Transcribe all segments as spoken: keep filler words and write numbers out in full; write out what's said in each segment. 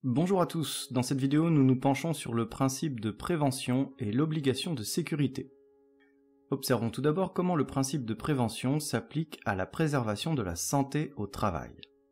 Bonjour à tous, dans cette vidéo nous nous penchons sur le principe de prévention et l'obligation de sécurité. Observons tout d'abord comment le principe de prévention s'applique à la préservation de la santé au travail.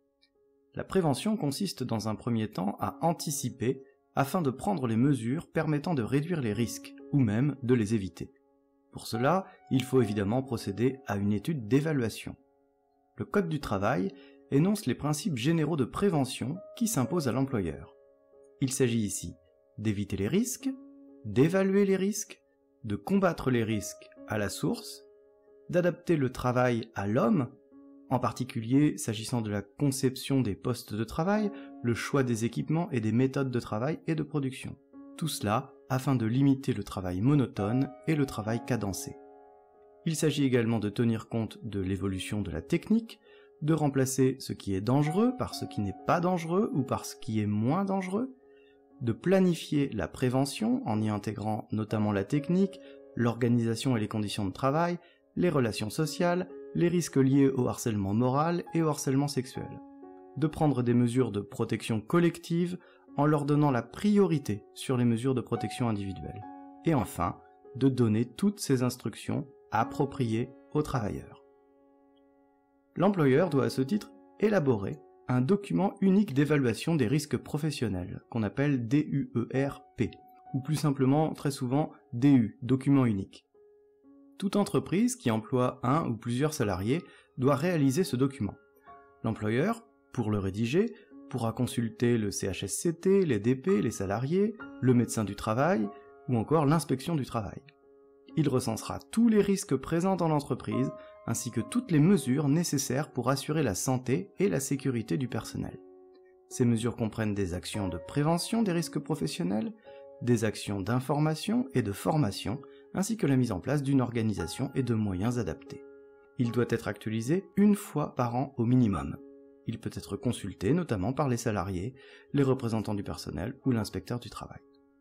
La prévention consiste dans un premier temps à anticiper afin de prendre les mesures permettant de réduire les risques, ou même de les éviter. Pour cela, il faut évidemment procéder à une étude d'évaluation. Le Code du travail énonce les principes généraux de prévention qui s'imposent à l'employeur. Il s'agit ici d'éviter les risques, d'évaluer les risques, de combattre les risques à la source, d'adapter le travail à l'homme, en particulier s'agissant de la conception des postes de travail, le choix des équipements et des méthodes de travail et de production. Tout cela afin de limiter le travail monotone et le travail cadencé. Il s'agit également de tenir compte de l'évolution de la technique, de remplacer ce qui est dangereux par ce qui n'est pas dangereux ou par ce qui est moins dangereux, de planifier la prévention en y intégrant notamment la technique, l'organisation et les conditions de travail, les relations sociales, les risques liés au harcèlement moral et au harcèlement sexuel, de prendre des mesures de protection collective en leur donnant la priorité sur les mesures de protection individuelle, et enfin, de donner toutes ces instructions appropriées aux travailleurs. L'employeur doit à ce titre élaborer un document unique d'évaluation des risques professionnels, qu'on appelle D U E R P, ou plus simplement, très souvent, D U, document unique. Toute entreprise qui emploie un ou plusieurs salariés doit réaliser ce document. L'employeur, pour le rédiger, pourra consulter le C H S C T, les D P, les salariés, le médecin du travail, ou encore l'inspection du travail. Il recensera tous les risques présents dans l'entreprise, ainsi que toutes les mesures nécessaires pour assurer la santé et la sécurité du personnel. Ces mesures comprennent des actions de prévention des risques professionnels, des actions d'information et de formation, ainsi que la mise en place d'une organisation et de moyens adaptés. Il doit être actualisé une fois par an au minimum. Il peut être consulté notamment par les salariés, les représentants du personnel ou l'inspecteur du travail.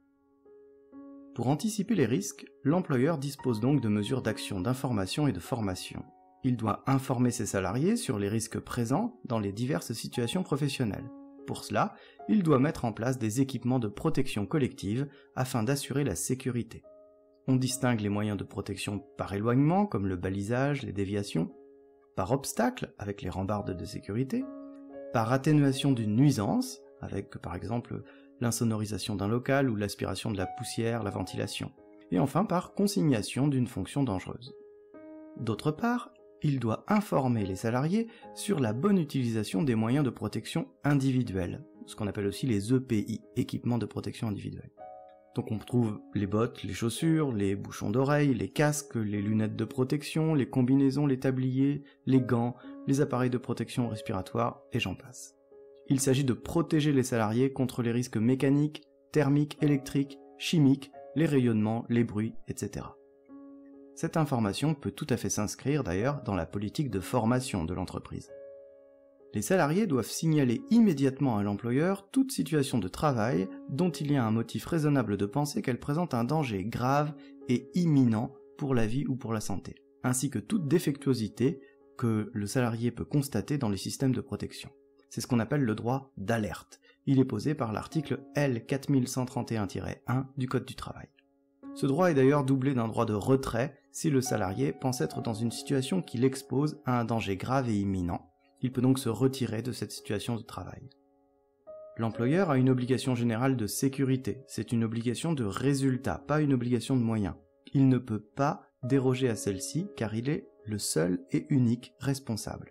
Pour anticiper les risques, l'employeur dispose donc de mesures d'action d'information et de formation. Il doit informer ses salariés sur les risques présents dans les diverses situations professionnelles. Pour cela, il doit mettre en place des équipements de protection collective afin d'assurer la sécurité. On distingue les moyens de protection par éloignement, comme le balisage, les déviations, par obstacle, avec les rambardes de sécurité, par atténuation d'une nuisance, avec par exemple l'insonorisation d'un local ou l'aspiration de la poussière, la ventilation, et enfin par consignation d'une fonction dangereuse. D'autre part, il doit informer les salariés sur la bonne utilisation des moyens de protection individuels, ce qu'on appelle aussi les E P I, équipements de protection individuelle. Donc on trouve les bottes, les chaussures, les bouchons d'oreilles, les casques, les lunettes de protection, les combinaisons, les tabliers, les gants, les appareils de protection respiratoire, et j'en passe. Il s'agit de protéger les salariés contre les risques mécaniques, thermiques, électriques, chimiques, les rayonnements, les bruits, et cetera. Cette information peut tout à fait s'inscrire d'ailleurs dans la politique de formation de l'entreprise. Les salariés doivent signaler immédiatement à l'employeur toute situation de travail dont il y a un motif raisonnable de penser qu'elle présente un danger grave et imminent pour la vie ou pour la santé, ainsi que toute défectuosité que le salarié peut constater dans les systèmes de protection. C'est ce qu'on appelle le droit d'alerte. Il est posé par l'article L quatre mille cent trente et un tiret un du Code du travail. Ce droit est d'ailleurs doublé d'un droit de retrait si le salarié pense être dans une situation qui l'expose à un danger grave et imminent. Il peut donc se retirer de cette situation de travail. L'employeur a une obligation générale de sécurité. C'est une obligation de résultat, pas une obligation de moyens. Il ne peut pas déroger à celle-ci car il est le seul et unique responsable.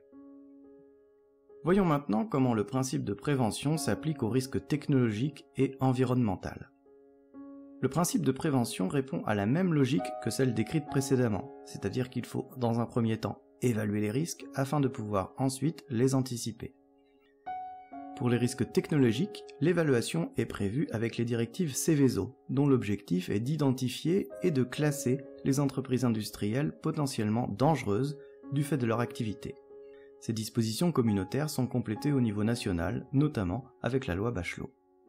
Voyons maintenant comment le principe de prévention s'applique aux risques technologiques et environnementaux. Le principe de prévention répond à la même logique que celle décrite précédemment, c'est-à-dire qu'il faut, dans un premier temps, évaluer les risques afin de pouvoir ensuite les anticiper. Pour les risques technologiques, l'évaluation est prévue avec les directives Seveso, dont l'objectif est d'identifier et de classer les entreprises industrielles potentiellement dangereuses du fait de leur activité. Ces dispositions communautaires sont complétées au niveau national, notamment avec la loi Bachelot.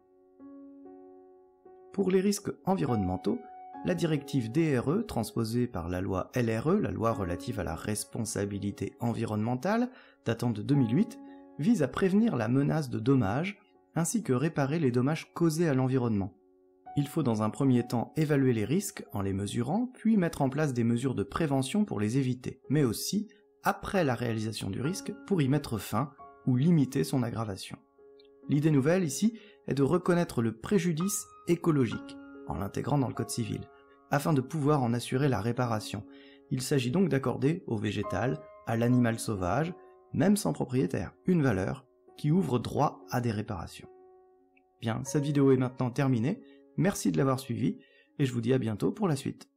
Pour les risques environnementaux, la directive D R E, transposée par la loi L R E, la loi relative à la responsabilité environnementale, datant de deux mille huit, vise à prévenir la menace de dommages ainsi que réparer les dommages causés à l'environnement. Il faut dans un premier temps évaluer les risques en les mesurant, puis mettre en place des mesures de prévention pour les éviter, mais aussi après la réalisation du risque pour y mettre fin ou limiter son aggravation. L'idée nouvelle ici est de reconnaître le préjudice écologique, en l'intégrant dans le Code civil, afin de pouvoir en assurer la réparation. Il s'agit donc d'accorder au végétal, à l'animal sauvage, même sans propriétaire, une valeur qui ouvre droit à des réparations. Bien, cette vidéo est maintenant terminée, merci de l'avoir suivie, et je vous dis à bientôt pour la suite.